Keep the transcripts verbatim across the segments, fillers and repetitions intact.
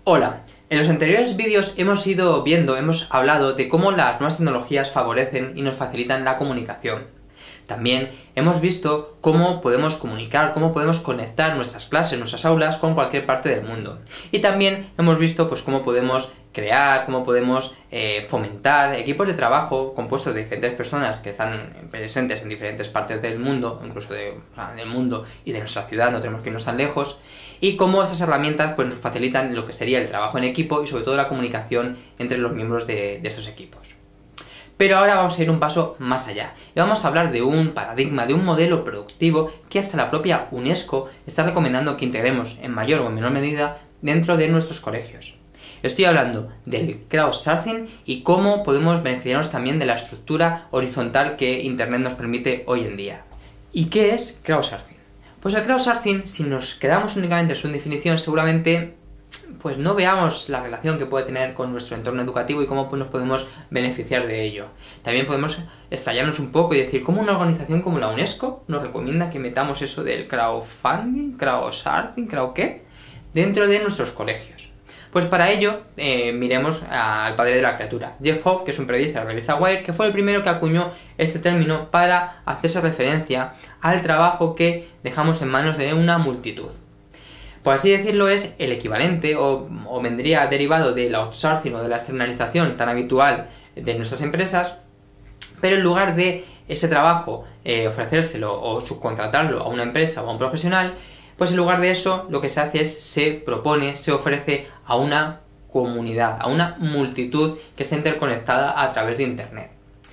Hola, en los anteriores vídeos hemos ido viendo, hemos hablado de cómo las nuevas tecnologías favorecen y nos facilitan la comunicación. También hemos visto cómo podemos comunicar, cómo podemos conectar nuestras clases, nuestras aulas con cualquier parte del mundo. Y también hemos visto pues cómo podemos crear, cómo podemos eh, fomentar equipos de trabajo compuestos de diferentes personas que están presentes en diferentes partes del mundo, incluso de, del mundo y de nuestra ciudad, no tenemos que irnos tan lejos, y cómo esas herramientas pues, nos facilitan lo que sería el trabajo en equipo y sobre todo la comunicación entre los miembros de, de estos equipos. Pero ahora vamos a ir un paso más allá y vamos a hablar de un paradigma, de un modelo productivo que hasta la propia UNESCO está recomendando que integremos en mayor o menor medida dentro de nuestros colegios. Estoy hablando del crowdsourcing y cómo podemos beneficiarnos también de la estructura horizontal que Internet nos permite hoy en día. ¿Y qué es crowdsourcing? Pues el crowdsourcing, si nos quedamos únicamente en su definición, seguramente pues no veamos la relación que puede tener con nuestro entorno educativo y cómo pues, nos podemos beneficiar de ello. También podemos extrañarnos un poco y decir cómo una organización como la UNESCO nos recomienda que metamos eso del crowdfunding, crowdsourcing, crowd qué, dentro de nuestros colegios. Pues para ello, eh, miremos al padre de la criatura, Jeff Hobb, que es un periodista de la revista Wired, que fue el primero que acuñó este término para hacerse referencia al trabajo que dejamos en manos de una multitud. Por así decirlo, es el equivalente o, o vendría derivado del outsourcing o de la externalización tan habitual de nuestras empresas, pero en lugar de ese trabajo eh, ofrecérselo o subcontratarlo a una empresa o a un profesional, pues en lugar de eso lo que se hace es se propone, se ofrece a una comunidad, a una multitud que está interconectada a través de Internet.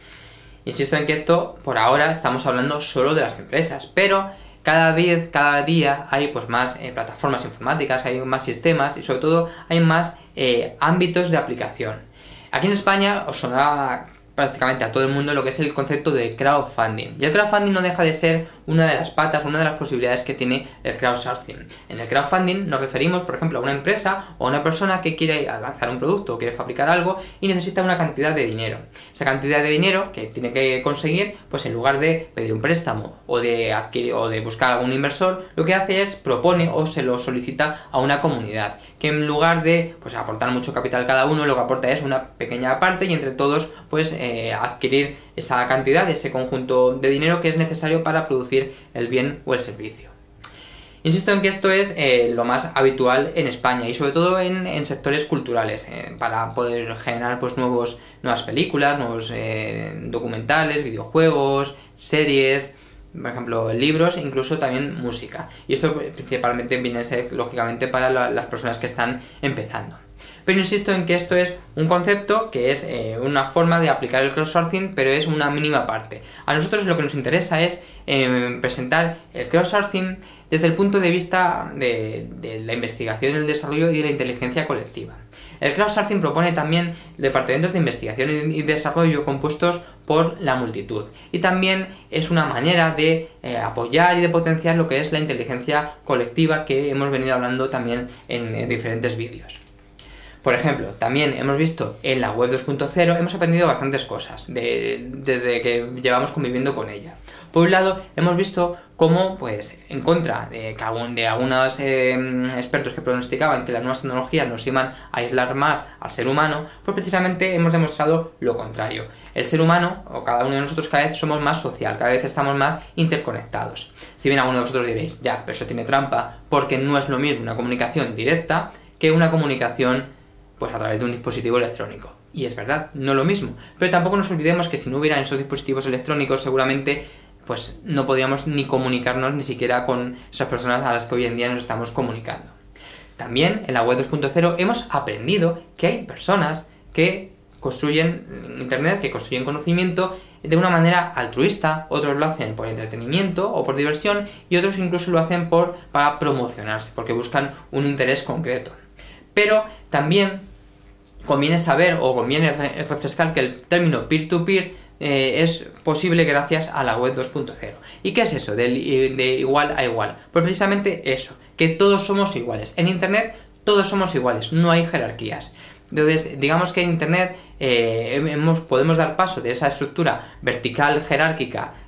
Insisto en que esto, por ahora, estamos hablando solo de las empresas, pero cada vez, cada día hay pues más eh, plataformas informáticas, hay más sistemas y sobre todo hay más eh, ámbitos de aplicación. Aquí en España os sonaba prácticamente a todo el mundo lo que es el concepto de crowdfunding. Y el crowdfunding no deja de ser una de las patas, una de las posibilidades que tiene el crowdsourcing. En el crowdfunding nos referimos, por ejemplo, a una empresa o a una persona que quiere lanzar un producto o quiere fabricar algo y necesita una cantidad de dinero. Esa cantidad de dinero que tiene que conseguir, pues en lugar de pedir un préstamo o de adquirir o de buscar algún inversor, lo que hace es propone o se lo solicita a una comunidad, que en lugar de pues aportar mucho capital cada uno, lo que aporta es una pequeña parte y entre todos pues eh, adquirir esa cantidad, ese conjunto de dinero que es necesario para producir el bien o el servicio. Insisto en que esto es eh, lo más habitual en España y sobre todo en, en sectores culturales, eh, para poder generar pues nuevos, nuevas películas, nuevos eh, documentales, videojuegos, series, por ejemplo libros e incluso también música. Y esto principalmente viene a ser lógicamente para la, las personas que están empezando. Pero insisto en que esto es un concepto que es eh, una forma de aplicar el crowdsourcing, pero es una mínima parte. A nosotros lo que nos interesa es eh, presentar el crowdsourcing desde el punto de vista de, de la investigación, el desarrollo y de la inteligencia colectiva. El crowdsourcing propone también departamentos de investigación y desarrollo compuestos por la multitud. Y también es una manera de eh, apoyar y de potenciar lo que es la inteligencia colectiva que hemos venido hablando también en, en diferentes vídeos. Por ejemplo, también hemos visto en la web dos punto cero, hemos aprendido bastantes cosas de, desde que llevamos conviviendo con ella. Por un lado, hemos visto cómo, pues, en contra de, de algunos eh, expertos que pronosticaban que las nuevas tecnologías nos iban a aislar más al ser humano, pues precisamente hemos demostrado lo contrario. El ser humano, o cada uno de nosotros, cada vez somos más social, cada vez estamos más interconectados. Si bien alguno de vosotros diréis, ya, pero eso tiene trampa, porque no es lo mismo una comunicación directa que una comunicación pues a través de un dispositivo electrónico. Y es verdad, no lo mismo. Pero tampoco nos olvidemos que si no hubieran esos dispositivos electrónicos, seguramente pues no podríamos ni comunicarnos ni siquiera con esas personas a las que hoy en día nos estamos comunicando. También en la web dos punto cero hemos aprendido que hay personas que construyen Internet, que construyen conocimiento de una manera altruista, otros lo hacen por entretenimiento o por diversión y otros incluso lo hacen por, para promocionarse, porque buscan un interés concreto. Pero también conviene saber o conviene refrescar que el término peer-to-peer eh, es posible gracias a la web dos punto cero. ¿Y qué es eso de, de igual a igual? Pues precisamente eso, que todos somos iguales. En Internet todos somos iguales, no hay jerarquías. Entonces, digamos que en Internet eh, hemos, podemos dar paso de esa estructura vertical jerárquica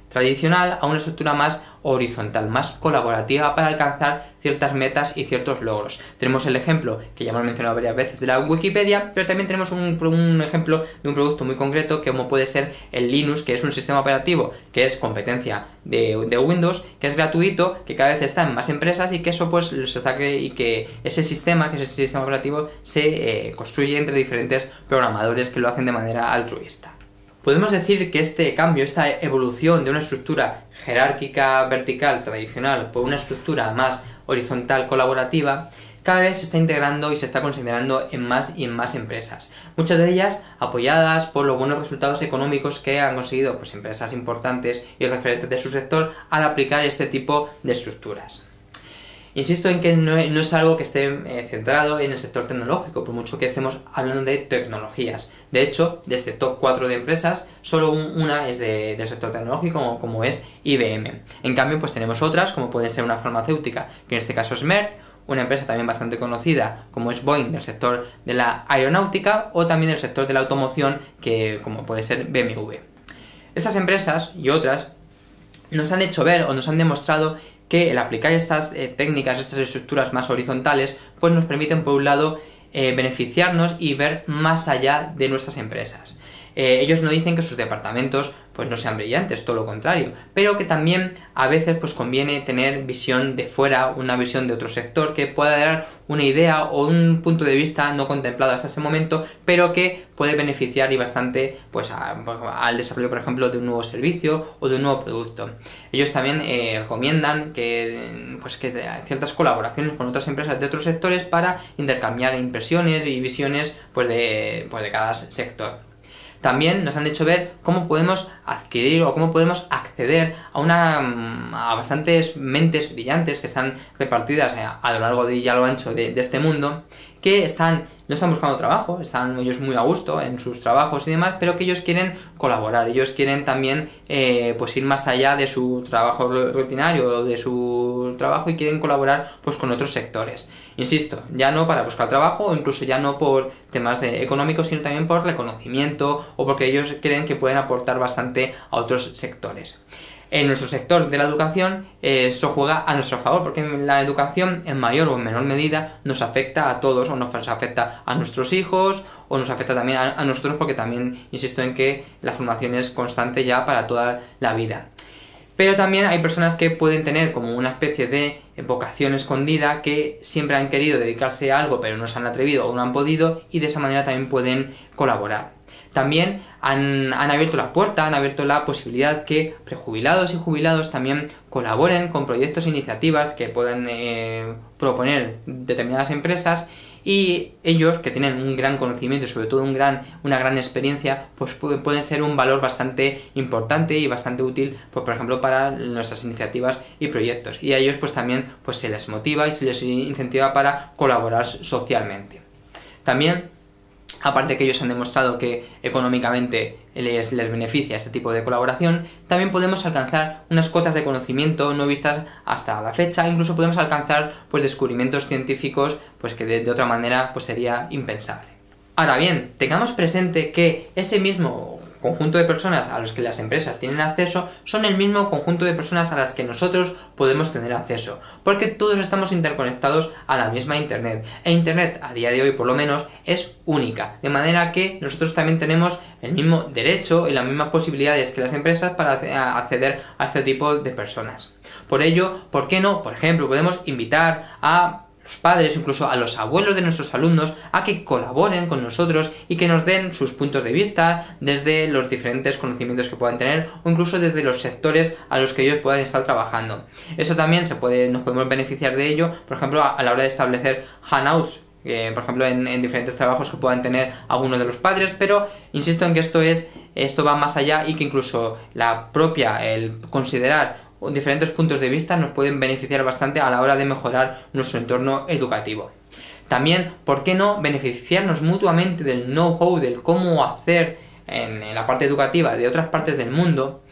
tradicional a una estructura más horizontal, más colaborativa para alcanzar ciertas metas y ciertos logros. Tenemos el ejemplo, que ya hemos mencionado varias veces, de la Wikipedia, pero también tenemos un, un ejemplo de un producto muy concreto, que como puede ser el Linux, que es un sistema operativo que es competencia de, de Windows, que es gratuito, que cada vez está en más empresas y que eso pues se saque, y que ese sistema, que es ese sistema operativo, se eh, construye entre diferentes programadores que lo hacen de manera altruista. Podemos decir que este cambio, esta evolución de una estructura jerárquica vertical tradicional por una estructura más horizontal colaborativa, cada vez se está integrando y se está considerando en más y en más empresas. Muchas de ellas apoyadas por los buenos resultados económicos que han conseguido pues, empresas importantes y referentes de su sector al aplicar este tipo de estructuras. Insisto en que no es algo que esté eh, centrado en el sector tecnológico, por mucho que estemos hablando de tecnologías. De hecho, de este top cuatro de empresas, solo un, una es de, del sector tecnológico, como, como es I B M. En cambio, pues tenemos otras, como puede ser una farmacéutica, que en este caso es Merck, una empresa también bastante conocida, como es Boeing, del sector de la aeronáutica, o también del sector de la automoción, que como puede ser B M W. Estas empresas y otras nos han hecho ver o nos han demostrado que el aplicar estas eh, técnicas, estas estructuras más horizontales, pues nos permiten, por un lado, eh, beneficiarnos y ver más allá de nuestras empresas. Eh, ellos no dicen que sus departamentos pues no sean brillantes, todo lo contrario, pero que también a veces pues conviene tener visión de fuera, una visión de otro sector que pueda dar una idea o un punto de vista no contemplado hasta ese momento, pero que puede beneficiar y bastante pues a, al desarrollo, por ejemplo, de un nuevo servicio o de un nuevo producto. Ellos también eh, recomiendan que, pues, que ciertas colaboraciones con otras empresas de otros sectores para intercambiar impresiones y visiones pues de, pues de cada sector. También nos han hecho ver cómo podemos adquirir o cómo podemos acceder a una a bastantes mentes brillantes que están repartidas a lo largo y a lo ancho de, de este mundo, que están no están buscando trabajo, están ellos muy a gusto en sus trabajos y demás, pero que ellos quieren colaborar, ellos quieren también eh, pues ir más allá de su trabajo rutinario o de su trabajo y quieren colaborar pues con otros sectores. Insisto, ya no para buscar trabajo o incluso ya no por temas de económicos, sino también por reconocimiento o porque ellos creen que pueden aportar bastante a otros sectores. En nuestro sector de la educación eh, eso juega a nuestro favor, porque la educación en mayor o en menor medida nos afecta a todos, o nos afecta a nuestros hijos, o nos afecta también a, a nosotros, porque también insisto en que la formación es constante ya para toda la vida. Pero también hay personas que pueden tener como una especie de vocación escondida, que siempre han querido dedicarse a algo pero no se han atrevido o no han podido, y de esa manera también pueden colaborar. También han, han abierto la puerta, han abierto la posibilidad que prejubilados y jubilados también colaboren con proyectos e iniciativas que puedan eh, proponer determinadas empresas, y ellos, que tienen un gran conocimiento y sobre todo un gran, una gran experiencia, pues pueden ser un valor bastante importante y bastante útil, pues, por ejemplo, para nuestras iniciativas y proyectos. Y a ellos pues también pues, se les motiva y se les incentiva para colaborar socialmente. También, aparte que ellos han demostrado que económicamente les, les beneficia este tipo de colaboración, también podemos alcanzar unas cotas de conocimiento no vistas hasta la fecha. Incluso podemos alcanzar pues, descubrimientos científicos pues, que de, de otra manera pues, sería impensable. Ahora bien, tengamos presente que ese mismo conjunto de personas a los que las empresas tienen acceso son el mismo conjunto de personas a las que nosotros podemos tener acceso, porque todos estamos interconectados a la misma internet, e internet a día de hoy por lo menos es única, de manera que nosotros también tenemos el mismo derecho y las mismas posibilidades que las empresas para acceder a este tipo de personas. Por ello, ¿por qué no? Por ejemplo, podemos invitar a los padres, incluso a los abuelos de nuestros alumnos, a que colaboren con nosotros y que nos den sus puntos de vista desde los diferentes conocimientos que puedan tener, o incluso desde los sectores a los que ellos puedan estar trabajando. Eso también se puede, nos podemos beneficiar de ello, por ejemplo, a, a la hora de establecer hangouts, eh, por ejemplo, en, en diferentes trabajos que puedan tener algunos de los padres, pero insisto en que esto es, esto va más allá, y que incluso la propia, el considerar diferentes puntos de vista nos pueden beneficiar bastante a la hora de mejorar nuestro entorno educativo. También, ¿por qué no beneficiarnos mutuamente del know-how, del cómo hacer en, en la parte educativa de otras partes del mundo?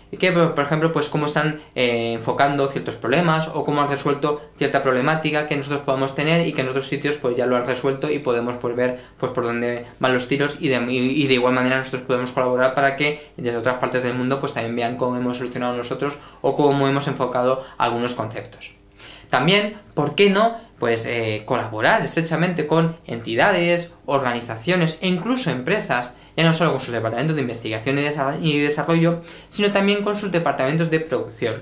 que, por ejemplo, pues cómo están eh, enfocando ciertos problemas o cómo han resuelto cierta problemática que nosotros podamos tener y que en otros sitios pues ya lo han resuelto y podemos pues ver pues por dónde van los tiros y de, y de igual manera nosotros podemos colaborar para que desde otras partes del mundo pues también vean cómo hemos solucionado nosotros o cómo hemos enfocado algunos conceptos. También, ¿por qué no? Pues eh, colaborar estrechamente con entidades, organizaciones e incluso empresas, ya no solo con sus departamentos de investigación y desarrollo, sino también con sus departamentos de producción.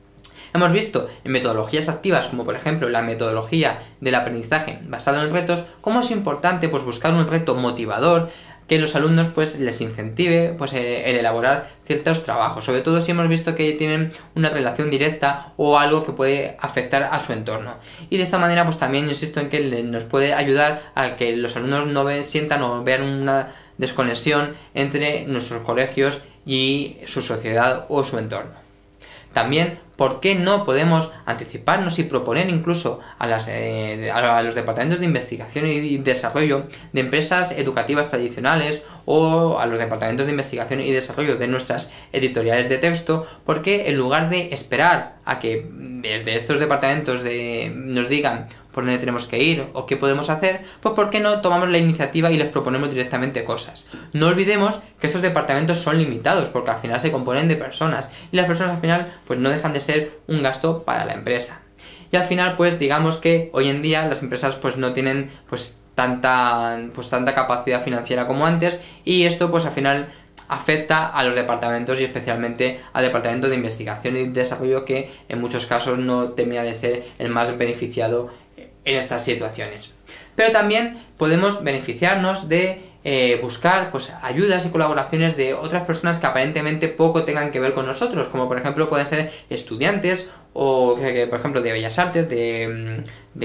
Hemos visto en metodologías activas, como por ejemplo la metodología del aprendizaje basado en retos, cómo es importante pues, buscar un reto motivador que los alumnos pues les incentive pues el, el elaborar ciertos trabajos, sobre todo si hemos visto que tienen una relación directa o algo que puede afectar a su entorno. Y de esta manera pues también insisto en que nos puede ayudar a que los alumnos no ve, sientan o vean una desconexión entre nuestros colegios y su sociedad o su entorno. También, ¿por qué no podemos anticiparnos y proponer incluso a, las, eh, a los departamentos de investigación y desarrollo de empresas educativas tradicionales o a los departamentos de investigación y desarrollo de nuestras editoriales de texto? Porque en lugar de esperar a que desde estos departamentos de, nos digan por dónde tenemos que ir o qué podemos hacer, pues ¿por qué no tomamos la iniciativa y les proponemos directamente cosas? No olvidemos que estos departamentos son limitados porque al final se componen de personas y las personas al final pues no dejan de ser un gasto para la empresa. Y al final pues digamos que hoy en día las empresas pues no tienen pues tanta, pues, tanta capacidad financiera como antes y esto pues al final afecta a los departamentos y especialmente al departamento de investigación y desarrollo que en muchos casos no termina de ser el más beneficiado en estas situaciones. Pero también podemos beneficiarnos de eh, buscar pues, ayudas y colaboraciones de otras personas que aparentemente poco tengan que ver con nosotros, como por ejemplo pueden ser estudiantes o que, por ejemplo de bellas artes, de,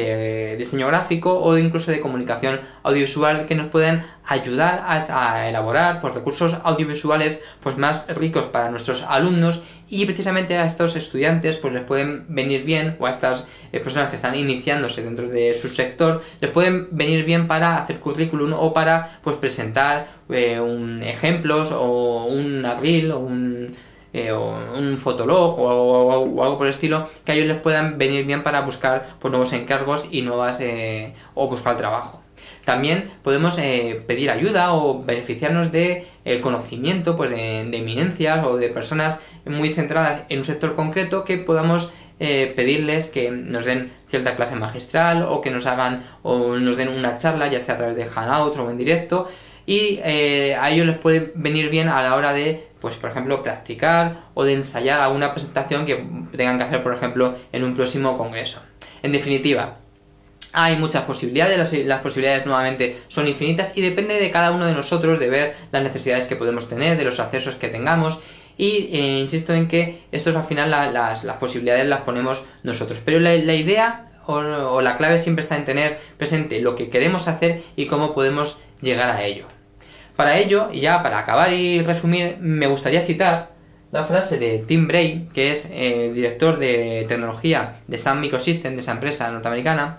de diseño gráfico o incluso de comunicación audiovisual que nos pueden ayudar a, a elaborar pues, recursos audiovisuales pues, más ricos para nuestros alumnos y precisamente a estos estudiantes pues les pueden venir bien o a estas eh, personas que están iniciándose dentro de su sector les pueden venir bien para hacer currículum o para pues presentar eh, un, ejemplos o un reel o un Eh, o un fotolog o, o, o algo por el estilo que a ellos les puedan venir bien para buscar pues, nuevos encargos y nuevas eh, o buscar trabajo. También podemos eh, pedir ayuda o beneficiarnos de el conocimiento pues, de, de eminencias o de personas muy centradas en un sector concreto que podamos eh, pedirles que nos den cierta clase magistral o que nos hagan o nos den una charla ya sea a través de Hangout o en directo y eh, a ellos les puede venir bien a la hora de pues por ejemplo practicar o de ensayar alguna presentación que tengan que hacer por ejemplo en un próximo congreso. En definitiva, hay muchas posibilidades, las, las posibilidades nuevamente son infinitas y depende de cada uno de nosotros de ver las necesidades que podemos tener, de los accesos que tengamos y eh, insisto en que estos al final la, las, las posibilidades las ponemos nosotros, pero la, la idea o, o la clave siempre está en tener presente lo que queremos hacer y cómo podemos llegar a ello. Para ello, y ya para acabar y resumir, me gustaría citar la frase de Tim Bray, que es eh, el director de tecnología de Sun Microsystems, de esa empresa norteamericana,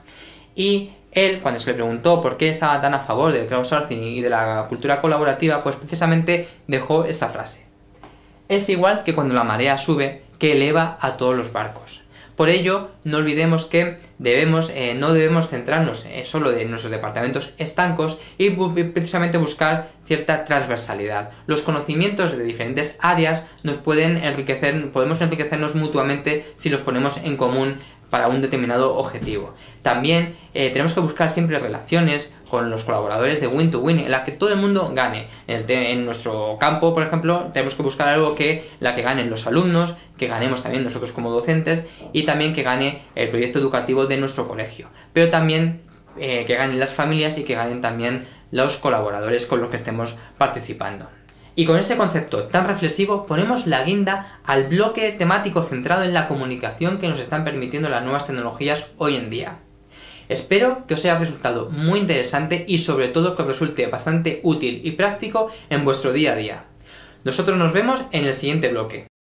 y él, cuando se le preguntó por qué estaba tan a favor del crowdsourcing y de la cultura colaborativa, pues precisamente dejó esta frase. Es igual que cuando la marea sube, que eleva a todos los barcos. Por ello, no olvidemos que debemos, eh, no debemos centrarnos eh, solo en nuestros departamentos estancos y bu precisamente buscar cierta transversalidad. Los conocimientos de diferentes áreas nos pueden enriquecer, podemos enriquecernos mutuamente si los ponemos en común para un determinado objetivo. También eh, tenemos que buscar siempre relaciones con los colaboradores de win to win, en las que todo el mundo gane. En, el en nuestro campo, por ejemplo, tenemos que buscar algo que la que ganen los alumnos, que ganemos también nosotros como docentes y también que gane el proyecto educativo de nuestro colegio. Pero también eh, que ganen las familias y que ganen también los colaboradores con los que estemos participando. Y con este concepto tan reflexivo ponemos la guinda al bloque temático centrado en la comunicación que nos están permitiendo las nuevas tecnologías hoy en día. Espero que os haya resultado muy interesante y sobre todo que os resulte bastante útil y práctico en vuestro día a día. Nosotros nos vemos en el siguiente bloque.